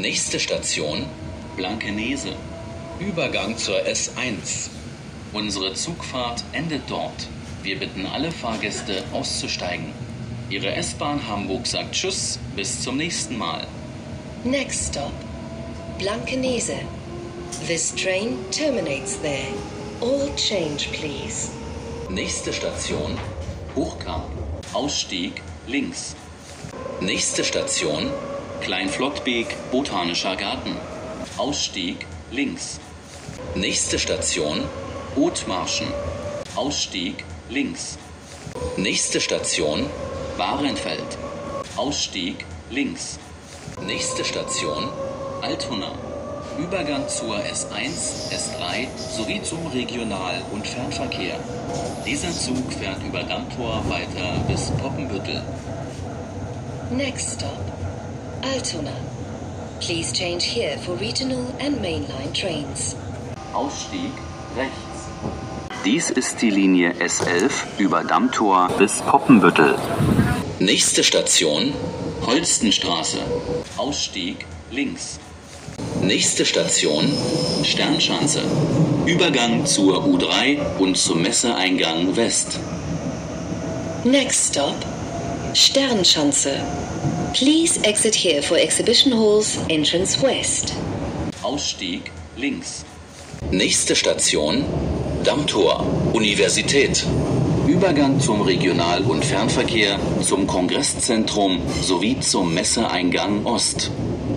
Nächste Station Blankenese. Übergang zur S1. Unsere Zugfahrt endet dort. Wir bitten alle Fahrgäste auszusteigen. Ihre S-Bahn Hamburg sagt Tschüss, bis zum nächsten Mal. Next stop, Blankenese. This train terminates there. All change, please. Nächste Station Hochkamp. Ausstieg links. Nächste Station Kleinflottbek Botanischer Garten. Ausstieg links. Nächste Station Othmarschen. Ausstieg links. Nächste Station Bahrenfeld. Ausstieg links. Nächste Station Altona. Übergang zur S1, S3 sowie zum Regional- und Fernverkehr. Dieser Zug fährt über Dammtor weiter bis Poppenbüttel. Next stop, Altona. Please change here for regional and mainline trains. Ausstieg rechts. Dies ist die Linie S11 über Dammtor bis Poppenbüttel. Nächste Station Holstenstraße. Ausstieg links. Nächste Station Sternschanze. Übergang zur U3 und zum Messeeingang West. Next stop, Sternschanze. Please exit here for Exhibition Halls, entrance west. Ausstieg links. Nächste Station Dammtor, Universität. Übergang zum Regional- und Fernverkehr, zum Kongresszentrum sowie zum Messeeingang Ost.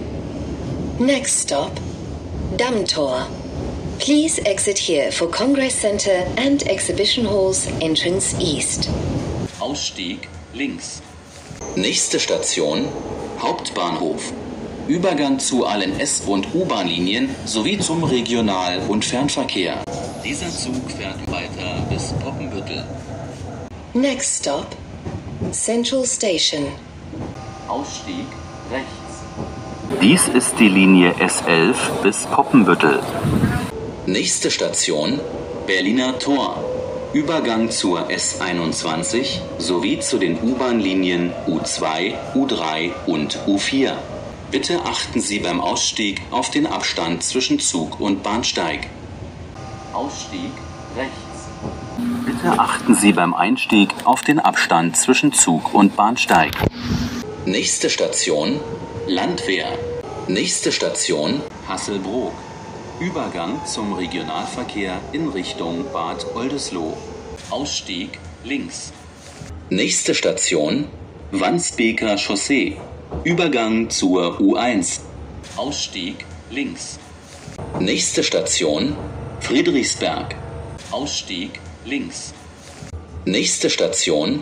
Next stop, Dammtor. Please exit here for Congress Center and Exhibition Halls, entrance east. Ausstieg links. Nächste Station Hauptbahnhof. Übergang zu allen S- und U-Bahn-Linien sowie zum Regional- und Fernverkehr. Dieser Zug fährt weiter bis Poppenbüttel. Next stop, Central Station. Ausstieg rechts. Dies ist die Linie S11 bis Poppenbüttel. Nächste Station Berliner Tor. Übergang zur S21 sowie zu den U-Bahn-Linien U2, U3 und U4. Bitte achten Sie beim Ausstieg auf den Abstand zwischen Zug und Bahnsteig. Ausstieg rechts. Bitte achten Sie beim Einstieg auf den Abstand zwischen Zug und Bahnsteig. Nächste Station Landwehr. Nächste Station Hasselbrook. Übergang zum Regionalverkehr in Richtung Bad Oldesloe. Ausstieg links. Nächste Station Wandsbeker Chaussee. Übergang zur U1. Ausstieg links. Nächste Station Friedrichsberg. Ausstieg links. Nächste Station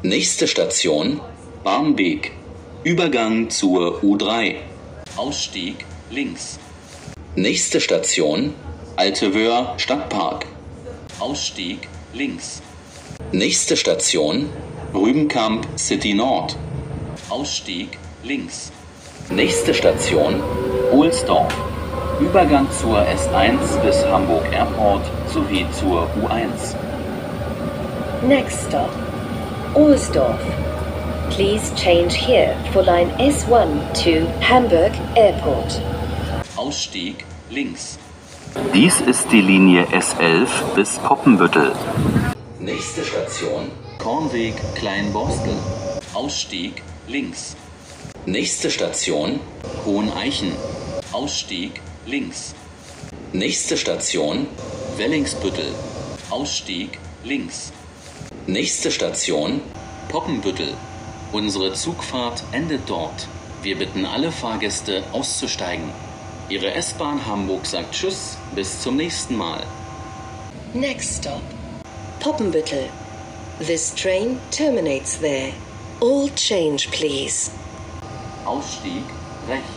Barmbek. Übergang zur U3. Ausstieg links. Nächste Station Alte Wöhr Stadtpark. Ausstieg links. Nächste Station Rübenkamp City Nord. Ausstieg links. Nächste Station Ohlsdorf. Übergang zur S1 bis Hamburg Airport sowie zur U1. Next stop, Ohlsdorf. Please change here for line S1 to Hamburg Airport. Ausstieg links. Dies ist die Linie S11 bis Poppenbüttel. Nächste Station Kornweg Kleinborstel. Ausstieg links. Nächste Station Hoheneichen. Ausstieg links. Nächste Station Wellingsbüttel. Ausstieg links. Nächste Station Poppenbüttel. Unsere Zugfahrt endet dort. Wir bitten alle Fahrgäste auszusteigen. Ihre S-Bahn Hamburg sagt Tschüss, bis zum nächsten Mal. Next stop, Poppenbüttel. This train terminates there. All change, please. Ausstieg rechts.